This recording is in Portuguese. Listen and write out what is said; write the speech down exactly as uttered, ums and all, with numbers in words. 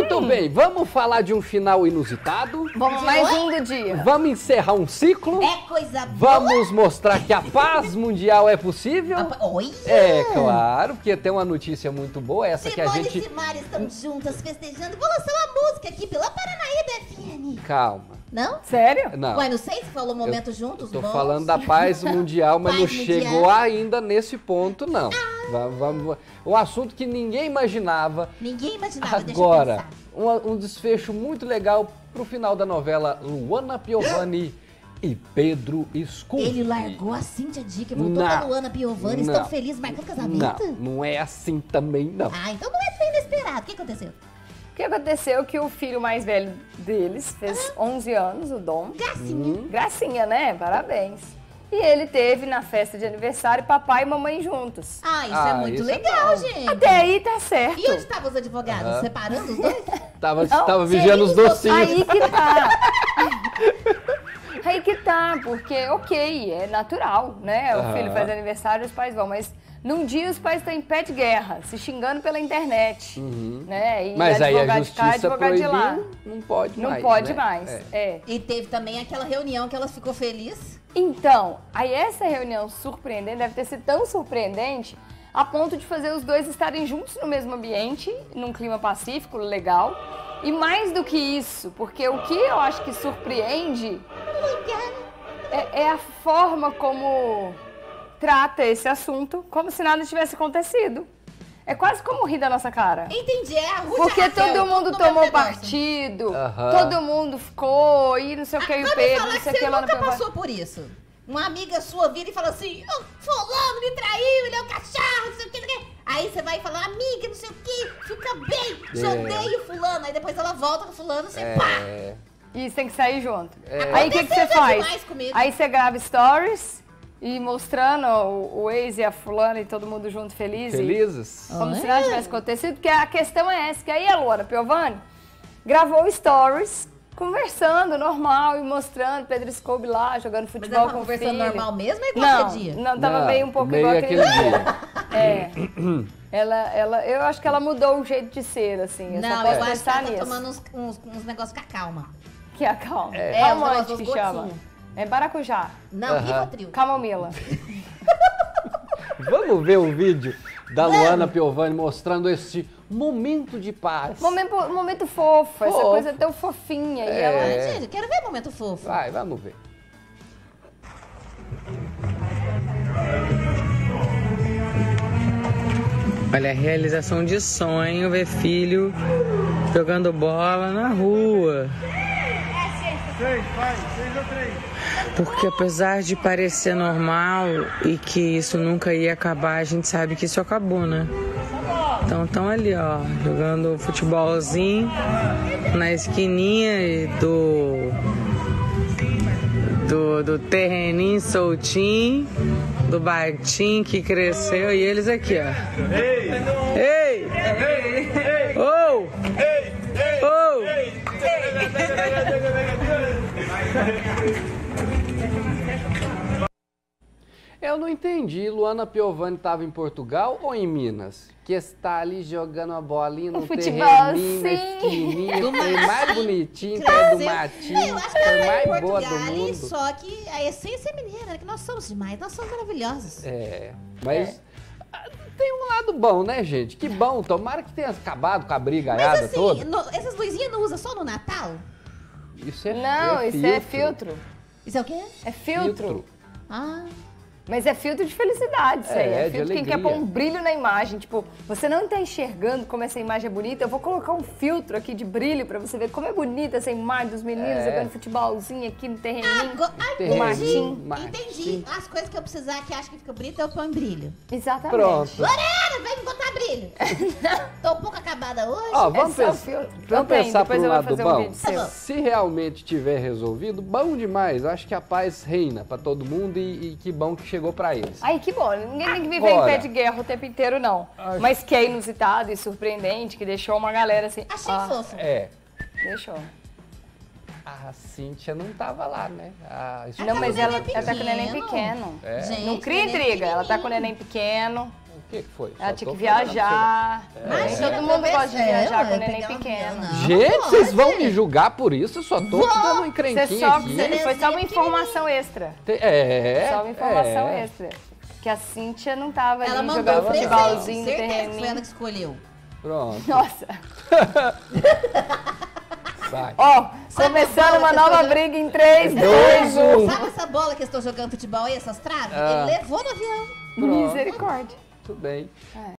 Muito bem, vamos falar de um final inusitado. Vamos mais um do dia. Vamos encerrar um ciclo. É coisa boa. Vamos mostrar que a paz mundial é possível. Oi? É, claro, porque tem uma notícia muito boa, essa que a Simone gente... e Simara estão juntas festejando. Vou lançar uma música aqui pela Paranaíba F M. Calma. Não? Sério? Não. Ué, não sei se falou momento juntos, Tô bons. falando da paz mundial, mas Paz não mundial. chegou ainda nesse ponto, não. Vamos, vamos, um assunto que ninguém imaginava. Ninguém imaginava, deixa Agora, eu pensar. um, um desfecho muito legal pro final da novela Luana Piovani e Pedro Scooby. Ele largou a Cíntia Dick, voltou Não. com a Luana Piovani, Não. estão felizes, marcando casamento? Não, não é assim também, não. Ah, então não é tão inesperado. O que aconteceu? O que aconteceu é que o filho mais velho deles fez onze anos, o Dom. Gracinha. Gracinha, né? Parabéns. E ele teve na festa de aniversário papai e mamãe juntos. Ah, isso Ah, é muito isso é legal, bom. gente. Até aí tá certo. E onde estavam os advogados? Aham. Separando os dois? Tava, Não, tava vigiando os seria docinhos. Aí que tá. Aí que tá, porque ok, é natural, né? O Aham. filho faz aniversário, os pais vão, mas num dia os pais estão em pé de guerra, se xingando pela internet, né? E Mas aí a advogado de cá, justiça advogado de lá. proibiu, não pode Não mais, pode né? mais, É. é. E teve também aquela reunião que elas ficou felizes. Então, aí essa reunião surpreendente, deve ter sido tão surpreendente, a ponto de fazer os dois estarem juntos no mesmo ambiente, num clima pacífico, legal. E mais do que isso, porque o que eu acho que surpreende é, é a forma como trata esse assunto, como se nada tivesse acontecido. É quase como rir da nossa cara. Entendi, é a Ruth Porque Raquel, todo mundo no tomou mesmo negócio. partido, Aham. todo mundo ficou, e não sei o que, e o Vai me Pedro, falar não que sei o você que lá no nunca Piovani. passou por isso. Uma amiga sua vira e fala assim, oh, fulano me traiu, ele é um cachorro, não sei o que, não sei o que. Aí você vai falar, amiga, não sei o que, fica bem, te É. odeio fulano. Aí depois ela volta com fulano, você pá. É, E tem que sair junto. É. Aí o que, que você Aconteceu já faz? demais comigo. Aí você grava stories e mostrando o, o ex e a fulana e todo mundo junto feliz. e- felizes? como Ah, se nada é? tivesse acontecido, porque a questão é essa, que aí a Luana Piovani gravou stories, conversando normal e mostrando Pedro Scooby lá, jogando Mas futebol ela tá com o conversando filho. normal mesmo ou igual Não, aquele dia? não, tava Não, meio um pouco meio igual aquele aquele dia. É. Ela, ela, eu acho que ela mudou o jeito de ser, assim. Eu só Não, posso eu acho que pensar ela tá nisso. tomando uns, uns, uns negócios com a calma. Que é a calma. É. É, os Calmante negócios que dos chama. gotinhos. É baracujá. Não, Aham. Rivotril. Camomila. Vamos ver o vídeo da Vamos. Luana Piovani mostrando esse momento de paz. Momento, momento fofo, essa Fofo. coisa tão fofinha. E É. ela... Ai, gente, eu quero ver o momento fofo. Vai, vamos ver. Olha, a realização de sonho ver filho jogando bola na rua. Porque apesar de parecer normal e que isso nunca ia acabar, a gente sabe que isso acabou, né? Então estão ali, ó, jogando futebolzinho na esquininha do, do, do terreninho soltinho, do batim que cresceu, e eles aqui, ó. Ei! Ei! Oh! Oh! Eu não entendi, Luana Piovani estava em Portugal ou em Minas? Que está ali jogando a bolinha no Um terreninho, futebolzinho. na esquininha, Do foi mais matinho, bonitinho, perto do Cresceu. matinho, Eu acho que foi ela é mais em boa do Portugal, mundo. só que a essência é mineira, que nós somos demais, nós somos maravilhosos. É, mas ah, tem um lado bom, né, gente? Que bom, tomara que tenha acabado com a brigaiada Mas assim, toda. no- essas luzinhas não usam só no Natal? Isso é Não, é isso é filtro. Isso é o quê? É filtro. Filtro. Ah, Mas é filtro de felicidade, isso É, aí. É de filtro quem quer alegria. pôr um brilho na imagem. Tipo, você não tá enxergando como essa imagem é bonita, eu vou colocar um filtro aqui de brilho pra você ver como é bonita essa imagem dos meninos É. jogando futebolzinho aqui no terreninho. Agora, ah, Terreninho, entendi. matinho. Entendi. As coisas que eu precisar que acho que fica bonita, eu ponho brilho. Exatamente. Pronto. Lorena, vem me botar brilho. Tô um pouco acabada hoje. Ó, vamos, É só pens- filtro. vamos Eu tenho, pensar depois pro eu vou lado fazer um bom. vídeo seu. Tá bom. Se realmente tiver resolvido, bom demais. Acho que a paz reina pra todo mundo e, e que bom que chegou pra eles. Ai, que bom. Ninguém tem que viver Agora. em pé de guerra o tempo inteiro, não. Ai. Mas que é inusitado e surpreendente, que deixou uma galera assim... Achei ah, fofo. É, Deixou. a Cíntia não tava lá, né? A Não, tá mas com o ela, neném ela tá com o neném pequeno. pequeno. É. Gente, Não cria neném intriga. Ela tá com o pequenininho. neném pequeno. O que, que foi? Ela Só tinha tô que falando viajar. pra Nem Imagina, todo mundo gosta de é, viajar ué, com neném pegar um pequeno. avião, você. não. Gente, Pode. vocês vão me julgar por isso? Eu só tô te dando um Você encrenquinho só, aqui. você- foi só uma informação extra. Te- É, Só uma informação é. extra. Que a Cíntia não tava Ela ali mandou jogando o presente, futebolzinho no certeza que foi terreninho. ela que escolheu. Pronto, Nossa. vai. Ó, Sabe começando a bola uma que eu nova tô- briga em três, Dois, dois, um. um. Sabe essa bola que eu estou jogando futebol aí, essas traves? Ah. Ele levou no avião. Pronto. Misericórdia. Tudo bem.